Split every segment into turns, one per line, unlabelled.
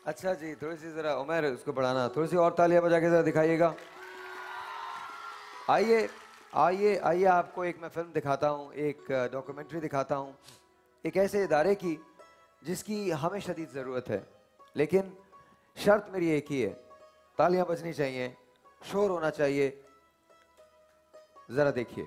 अच्छा जी, थोड़ी सी जरा उमर उसको बढ़ाना, थोड़ी सी और तालियां बजा के जरा दिखाइएगा। आइए आइए आइए, आपको एक मैं फिल्म दिखाता हूँ, एक डॉक्यूमेंट्री दिखाता हूँ, एक ऐसे इदारे की जिसकी हमें शदीद ज़रूरत है, लेकिन शर्त मेरी एक ही है, तालियां बजनी चाहिए, शोर होना चाहिए। ज़रा देखिए।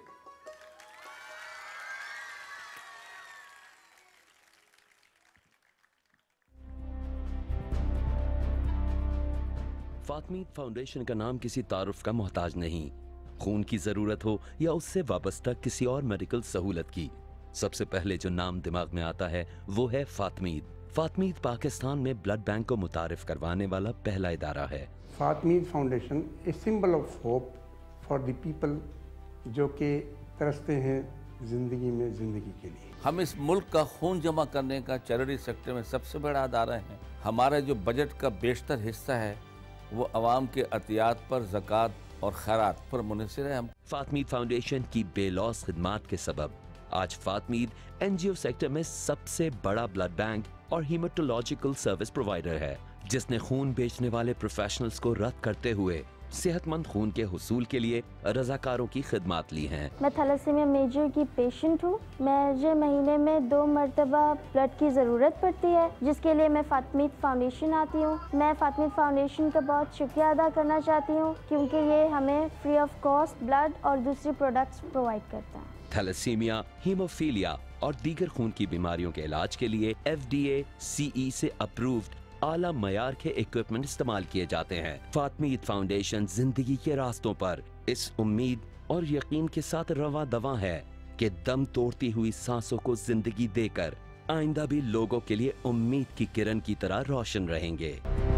फातमीद फाउंडेशन का नाम किसी तारुफ का मोहताज नहीं। खून की जरूरत हो या उससे वाबस्ता किसी और मेडिकल सहूलत की, सबसे पहले जो नाम दिमाग में आता है वो है फातमीद। फातमीद पाकिस्तान में ब्लड बैंक को मुतारिफ करवाने वाला पहला इदारा है।
Fatimid Foundation a symbol of hope for the people जो कि तरसते हैं जिंदगी में ज़िंदगी के लिए।
हम इस मुल्क का खून जमा करने का चैरिटी सेक्टर में सबसे बड़ा अदारा है। हमारा जो बजट का बेशतर हिस्सा है वो अवाम के अतियात पर, ज़कात और खैरात पर मुनहसर है। हम
फातमीद फाउंडेशन की बेलौस खिदमात के सबब आज फातमीद एनजीओ सेक्टर में सबसे बड़ा ब्लड बैंक और हीमेटोलॉजिकल सर्विस प्रोवाइडर है, जिसने खून बेचने वाले प्रोफेशनल्स को रद्द करते हुए सेहतमंद खून के हुसूल के लिए रजाकारों की खिदमात ली हैं।
मैं थैलेसीमिया मेजर की पेशेंट हूँ। मुझे महीने में 2 मरतबा ब्लड की ज़रूरत पड़ती है, जिसके लिए मैं फातमीद फाउंडेशन आती हूँ। मैं फातमीद फाउंडेशन का बहुत शुक्रिया अदा करना चाहती हूँ, क्योंकि ये हमें फ्री ऑफ कॉस्ट ब्लड और दूसरी प्रोडक्ट्स प्रोवाइड करता है।
थैलेसीमिया, हीमोफीलिया और दीगर खून की बीमारियों के इलाज के लिए FDA CE से अप्रूव्ड आला मयार के इक्विपमेंट इस्तेमाल किए जाते हैं। फातमीद फाउंडेशन जिंदगी के रास्तों पर इस उम्मीद और यकीन के साथ रवा दवा है कि दम तोड़ती हुई सांसों को जिंदगी देकर आइंदा भी लोगों के लिए उम्मीद की किरण की तरह रोशन रहेंगे।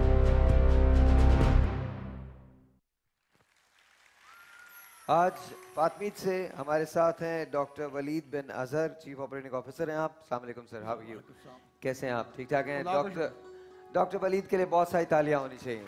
आज फातमीद से हमारे साथ हैं doctor Waleed bin Azhar, chief operating officer हैं आप। अस्सलाम वालेकुम सर, हाउ आर यू? कैसे हैं आप? ठीक ठाक हैं? डॉक्टर वलीद के लिए बहुत सारी तालियां होनी चाहिए।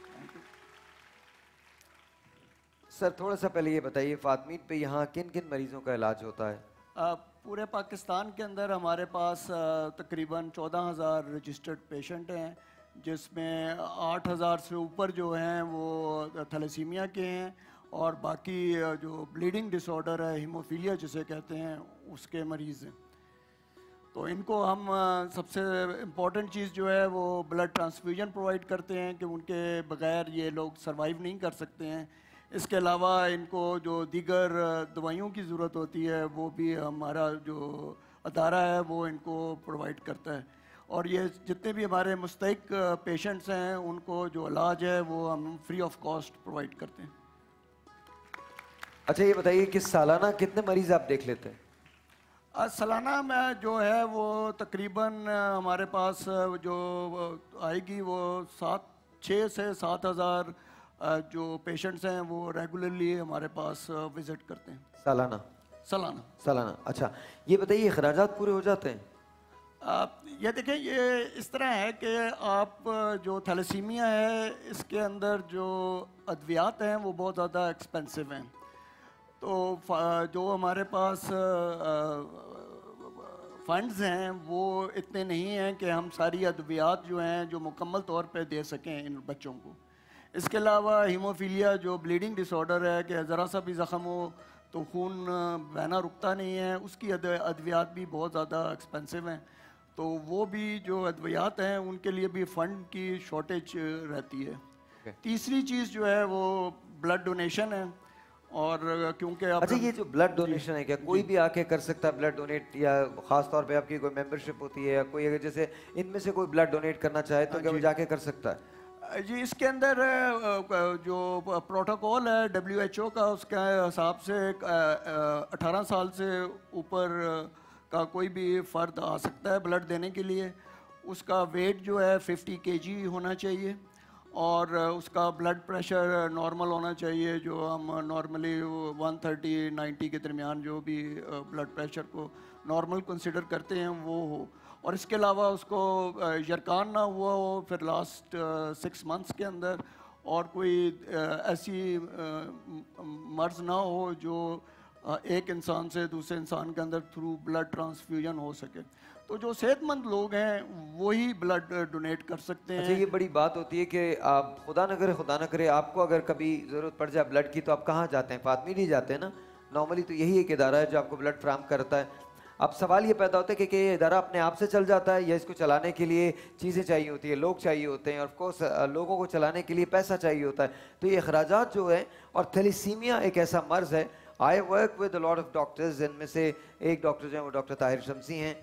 सर थोड़ा सा पहले ये बताइए, फातमीद पे यहाँ किन किन मरीजों का इलाज होता है?
पूरे पाकिस्तान के अंदर हमारे पास तकरीबन 14,000 रजिस्टर्ड पेशेंट हैं, जिसमें 8,000 से ऊपर जो हैं वो थैलेसीमिया के हैं, और बाकी जो ब्लीडिंग डिसऑर्डर है, हीमोफीलिया जिसे कहते हैं, उसके मरीज़ हैं। तो इनको हम सबसे इम्पॉर्टेंट चीज़ जो है वो ब्लड ट्रांसफ्यूजन प्रोवाइड करते हैं कि उनके बगैर ये लोग सर्वाइव नहीं कर सकते हैं। इसके अलावा इनको जो दीगर दवाइयों की ज़रूरत होती है वो भी हमारा जो अदारा है वो इनको प्रोवाइड करता है। और ये जितने भी हमारे मुस्तहिक पेशेंट्स हैं उनको जो इलाज है वो हम फ्री ऑफ कॉस्ट प्रोवाइड करते हैं।
अच्छा ये बताइए कि सालाना कितने मरीज आप देख लेते हैं?
सालाना में जो है वो तकरीबन हमारे पास जो आएगी वो 6 से 7,000 जो पेशेंट्स हैं वो रेगुलरली हमारे पास विजिट करते हैं। सालाना।
अच्छा ये बताइए खर्चात पूरे हो जाते हैं?
ये देखें, ये इस तरह है कि आप जो थैलेसीमिया है इसके अंदर जो अद्वियात हैं वो बहुत ज़्यादा एक्सपेंसिव हैं। तो जो हमारे पास फंड्स हैं वो इतने नहीं हैं कि हम सारी अद्वियात जो हैं जो मुकम्मल तौर पे दे सकें इन बच्चों को। इसके अलावा हीमोफीलिया जो ब्लीडिंग डिसऑर्डर है कि ज़रा सा भी ज़ख़म हो तो खून बहना रुकता नहीं है, उसकी अद्वियात भी बहुत ज़्यादा एक्सपेंसिव हैं। तो वो भी जो अद्वियात हैं उनके लिए भी फ़ंड की शॉर्टेज रहती है। तीसरी चीज़ जो है वो ब्लड डोनेशन है। और क्योंकि
अच्छा ये जो ब्लड डोनेशन है, क्या कोई भी आके कर सकता है ब्लड डोनेट, या खास तौर पे आपकी कोई मेंबरशिप होती है, या कोई अगर जैसे इनमें से कोई ब्लड डोनेट करना चाहे तो क्या वो जाके कर सकता है?
जी, इसके अंदर जो प्रोटोकॉल है WHO का, उसके हिसाब से 18 साल से ऊपर का कोई भी फ़र्द आ सकता है ब्लड देने के लिए। उसका वेट जो है 50 kg होना चाहिए, और उसका ब्लड प्रेशर नॉर्मल होना चाहिए, जो हम नॉर्मली 130-90 के दरमियान जो भी ब्लड प्रेशर को नॉर्मल कंसिडर करते हैं वो हो। और इसके अलावा उसको यरकान ना हुआ हो फिर लास्ट 6 मंथ्स के अंदर, और कोई ऐसी मर्ज़ ना हो जो एक इंसान से दूसरे इंसान के अंदर थ्रू ब्लड ट्रांसफ्यूजन हो सके। तो जो सेहतमंद लोग हैं वही ब्लड डोनेट कर सकते हैं।
अच्छा, ये बड़ी बात होती है कि आप खुदा न करे आपको अगर कभी ज़रूरत पड़ जाए ब्लड की तो आप कहाँ जाते हैं? फातमी नहीं जाते हैं ना? नॉर्मली तो यही एक इदारा है जो आपको ब्लड फराहम करता है। अब सवाल ये पैदा होता है कि ये इदारा अपने आप से चल जाता है या इसको चलाने के लिए चीज़ें चाहिए होती है, लोग चाहिए होते हैं, और ऑफकोर्स लोगों को चलाने के लिए पैसा चाहिए होता है। तो ये अखराजात जो है, और थैलेसीमिया एक ऐसा मर्ज़ है। I work with a lot of doctors, इनमें से एक डॉक्टर जो है वो डॉक्टर ताहिर शमसी हैं।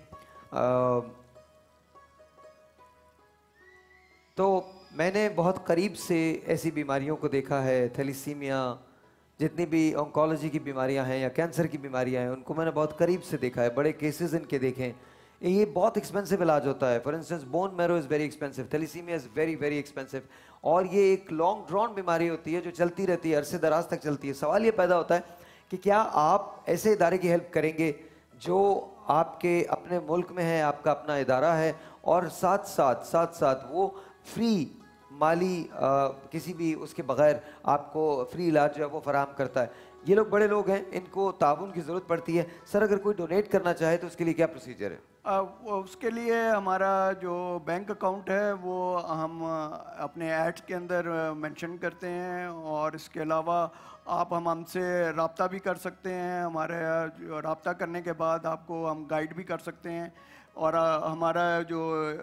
तो मैंने बहुत करीब से ऐसी बीमारियों को देखा है। थैलेसीमिया, जितनी भी ऑन्कोलॉजी की बीमारियां हैं या कैंसर की बीमारियां हैं, उनको मैंने बहुत करीब से देखा है, बड़े केसेस इनके देखे हैं। ये बहुत एक्सपेंसिव इलाज होता है। For instance bone marrow is very expensive, thalassaemia is very very expensive, और ये एक लॉन्ग ड्रॉन बीमारी होती है जो चलती रहती है, अरसे दराज तक चलती है। सवाल ये पैदा होता है कि क्या आप ऐसे इदारे की हेल्प करेंगे जो आपके अपने मुल्क में है, आपका अपना इदारा है, और साथ साथ वो फ्री माली किसी भी उसके बगैर आपको फ्री इलाज जो है वो फराहम करता है। ये लोग बड़े लोग हैं, इनको ताउन की ज़रूरत पड़ती है। सर, अगर कोई डोनेट करना चाहे तो उसके लिए क्या प्रोसीजर है?
उसके लिए हमारा जो बैंक अकाउंट है वो हम अपने एड्स के अंदर मेंशन करते हैं, और इसके अलावा आप हमसे रब्ता भी कर सकते हैं। हमारे रब्ता करने के बाद आपको हम गाइड भी कर सकते हैं, और हमारा जो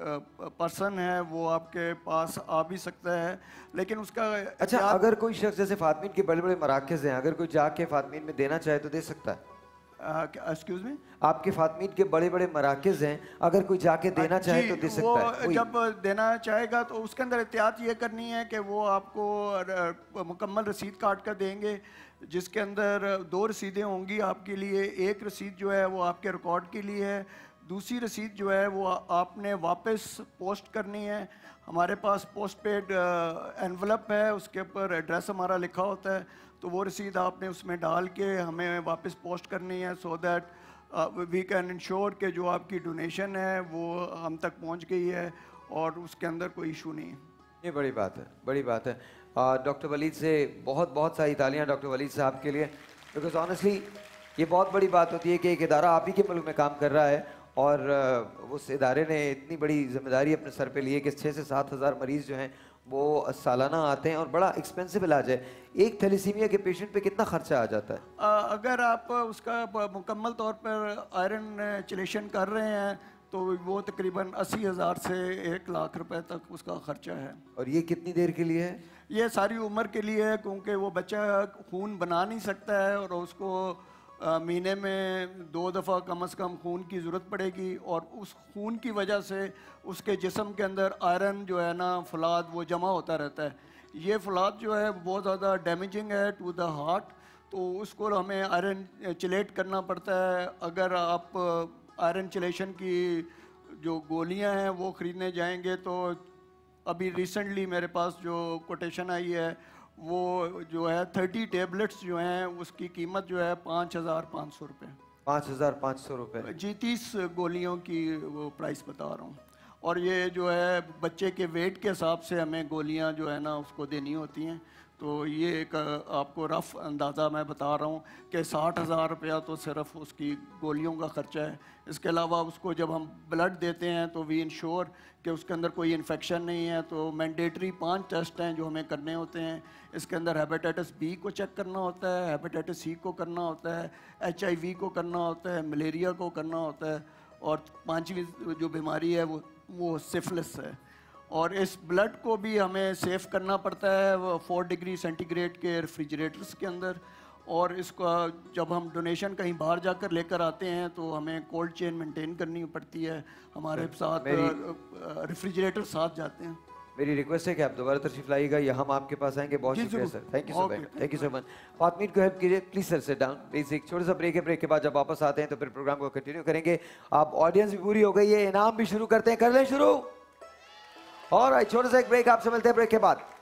पर्सन है वो आपके पास आ भी सकता है, लेकिन उसका
अच्छा, अगर कोई शख्स जैसे फातमीन के बड़े बड़े मराकज़ हैं, अगर कोई जाके फातमीन में देना चाहे तो दे सकता है?
Excuse me?
आपके फातमीन के बड़े बड़े मराकज़ हैं, अगर कोई जाके देना चाहे तो दे सकता है?
वो जब देना चाहेगा तो उसके अंदर एहतियात ये करनी है कि वो आपको मुकम्मल रसीद काट कर देंगे, जिसके अंदर 2 रसीदें होंगी आपके लिए। एक रसीद जो है वो आपके रिकॉर्ड के लिए है, दूसरी रसीद जो है वो आपने वापस पोस्ट करनी है। हमारे पास पोस्ट पेड एनवलप है, उसके ऊपर एड्रेस हमारा लिखा होता है, तो वो रसीद आपने उसमें डाल के हमें वापस पोस्ट करनी है, so that we can ensure कि जो आपकी डोनेशन है वो हम तक पहुंच गई है और उसके अंदर कोई इशू नहीं है।
ये बड़ी बात है, बड़ी बात है। डॉक्टर वलीद से बहुत सारी तालियां डॉक्टर वलीद साहब के लिए, बिकॉज ऑनेस्टली ये बहुत बड़ी बात होती है कि एक इदारा आप ही के मुल्क में काम कर रहा है, और उस इदारे ने इतनी बड़ी जिम्मेदारी अपने सर पे ली है कि 6 से 7 हज़ार मरीज़ जो हैं वो सालाना आते हैं, और बड़ा एक्सपेंसिव इलाज है। एक थैलेसीमिया के पेशेंट पे कितना खर्चा आ जाता है?
अगर आप उसका मुकम्मल तौर पर आयरन चिलेशन कर रहे हैं तो वो तकरीबन 80,000 से 1 लाख रुपए तक उसका खर्चा है।
और ये कितनी देर के लिए है?
ये सारी उम्र के लिए है, क्योंकि वो बच्चा खून बना नहीं सकता है और उसको महीने में 2 दफ़ा कम से कम खून की ज़रूरत पड़ेगी, और उस खून की वजह से उसके जिस्म के अंदर आयरन जो है ना, फलाद, वो जमा होता रहता है। ये फलाद जो है बहुत ज़्यादा डैमेजिंग है टू द हार्ट, तो उसको हमें आयरन चिलेट करना पड़ता है। अगर आप आयरन चिलेशन की जो गोलियां हैं वो ख़रीदने जाएंगे तो अभी रिसेंटली मेरे पास जो कोटेशन आई है वो जो है 30 टेबलेट्स जो हैं उसकी कीमत जो है 5,500 रुपये।
5,500 रुपये
जी, 30 गोलियों की वो प्राइस बता रहा हूँ। और ये जो है बच्चे के वेट के हिसाब से हमें गोलियाँ जो है ना उसको देनी होती हैं। तो ये एक आपको रफ़ अंदाज़ा मैं बता रहा हूँ कि 60,000 रुपया तो सिर्फ उसकी गोलियों का ख़र्चा है। इसके अलावा उसको जब हम ब्लड देते हैं तो वी इंश्योर कि उसके अंदर कोई इन्फेक्शन नहीं है। तो मैंडेटरी 5 टेस्ट हैं जो हमें करने होते हैं। इसके अंदर हेपेटाइटिस बी को चेक करना होता है, हेपेटाइटिस सी को करना होता है, HIV को करना होता है, मलेरिया को करना होता है, और 5वीं जो बीमारी है वो सिफिलिस है। और इस ब्लड को भी हमें सेफ करना पड़ता है 4 डिग्री सेंटीग्रेड के रेफ्रिजरेटर्स के अंदर। और इसका जब हम डोनेशन कहीं बाहर जाकर लेकर आते हैं तो हमें कोल्ड चेन मेंटेन करनी पड़ती है। हमारे साथ रेफ्रिजरेटर साथ जाते हैं।
मेरी रिक्वेस्ट है कि आप दोबारा तशरीफ लाइएगा या हम आपके पास आएंगे। बहुत शुक्रिया sir, thank you so much, thank you so much. Fatmeen को हेल्प कीजिए please sir, sit down please. एक छोटा सा ब्रेक है, ब्रेक के बाद जब वापस आते हैं तो फिर प्रोग्राम को कंटिन्यू करेंगे। आप ऑडियंस भी पूरी हो गई है, इनाम भी शुरू करते हैं, कर लें शुरू। और छोटा सा एक ब्रेक, आपसे मिलते हैं ब्रेक के बाद।